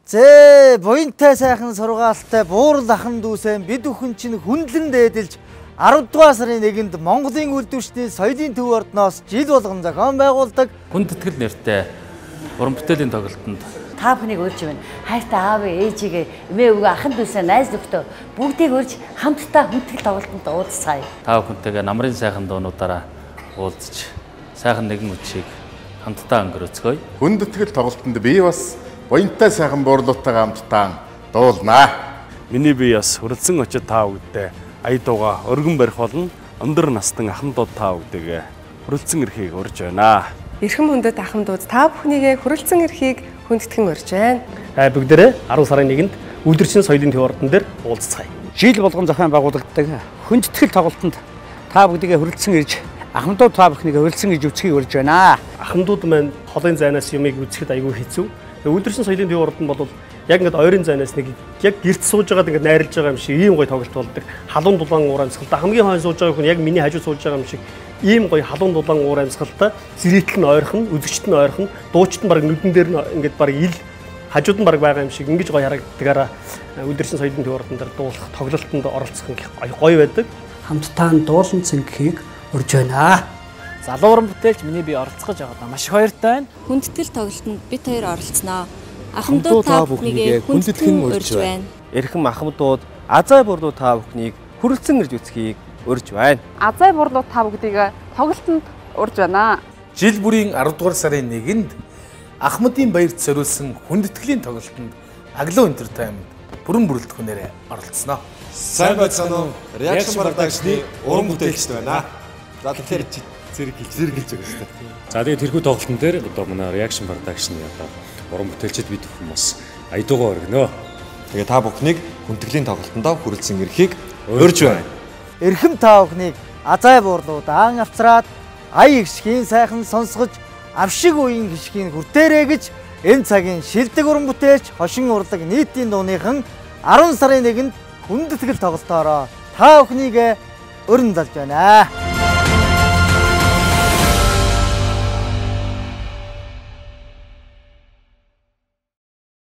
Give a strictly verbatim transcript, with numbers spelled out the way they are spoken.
Зээ буянтай сайхан сургаалтай буурал ахын дүүсэн бид бүхэн чинь хүндлэн дээдэлж арав дугаар сарын нэгэнд Монголын үйлдвэрчдийн соёлын төв ордноос жил болгон зохион байгуулдаг хүндэтгэл нэртэй уран бүтээлийн тоглолтод та бүхнийг урьж байна. Хайртай аав ээжигээ эмээ өвгөө ахын дүүсээ найз нөхдөө бүгдийг урьж хамтдаа хүндэтгэл тоглолтод уулзцаая. Та бүхэнтэйгээ намрын сайхан дуунуудаараа уулзч сайхан нэгэн үчиг хамтдаа өнгөрөөцгөөе. Хүндэтгэл тоглолтод би бас буянтай сайхан буурлуудтайгаа хамтдаа дуулнаа. Миний бие бас хүрэлцэн очиж та бүгдээ аядууга өргөн барих болно. Өндөр настан ахмадууд та бүгдээ хүрэлцэн эрхийг урьж байна. Эрхэм хүндэт ахмадууд та бүхнийгээ хүрэлцэн эрхийг хүндэтгэн урьж байна. Аа бүгдээрээ арав сарын нэгэнд үйлдвэрчдийн соёлын төв ордон дээр уулзцаая. Жил болгон зохион байгуулагддаг хүндэтгэл тоглолтод та бүгдээ хүрэлцэн ирж ахмадууд та бүхнийгээ хүрэлцэн ирж үцхийг урьж байна. Ахмадууд маань холын зайнаас юмыг үзэхэд аягүй хэцүү. Үйлдвэрчдийн соёлын төв ордон бол яг ингээд ойрын зайнаас нэг яг гэрт сууж байгаад ингээд найрлаж байгаа юм шиг ийм гоё тоглолт болдог. Халуун дулаан уур амьсгалтай хамгийн хойно сууж байгаа хүн яг миний хажуу сууж байгаа юм шиг ийм гоё халуун дулаан уур амьсгалтай зэрэгтэл нь ойрхон, үзэгчт нь ойрхон, дуучт нь баг нүдэн дээр нь ингээд баг ил хажууд нь баг байгаа юм шиг ингэж гоё харагддагаараа үйлдвэрчдийн соёлын төв ордон дээр дуулах тоглолтод оролцох нь гоё байдаг. Хамтдаа дуулан цэнхийг урьж байна. Залуу уран бүтээлч миний бие оролцож байгаадаа маш их баяртай байна. Хүндэтгэл тоглолтод бид хоёр оролцсноо. Ахмадууд та бүхнийг хүндэтгэн урьж байна. Эрхэм ахмадууд, азай бурлууд та бүхнийг хүрэлцэн ирж үцхийг урьж байна. Азай бурлууд та бүгдийг тоглолтод урьж байна. Жил бүрийн арав дугаар сарын нэгэнд Ахмадын баярт зориулсан хүндэтгэлийн тоглолтод Аглоо Entertainment бүрэн бүрэлдэхүүнээр оролцсноо. Сайн байцгаана уу? Реакшн продакшны уран бүтээлчд байна. За тэгэхээр зэрэг зэрэг хэлж байгаа шүү дээ. За тэгээд тэрхүү тоглолтын дээр одоо манай реакшн продакшны одоо уран бүтээлчд бид бүхэн бас аядуугаа өргөнөө. Тэгээ та бүхнийг хүндэтгэлийн тоглолтонд хүрэлцэн эрхийг урьж байна. Эрхэм та бүхнийг азай буурлууд аан авцраад ая гიშгийн сайхан сонсгож авшиг үеийн гიშгийн хүртээрэй гэж энэ цагийн шилдэг уран бүтээлч хошин урлаг нийтийн дууныхан арав сарын нэгэнд хүндэтгэл тоглолтоороо та бүхнийг өрн залж байна.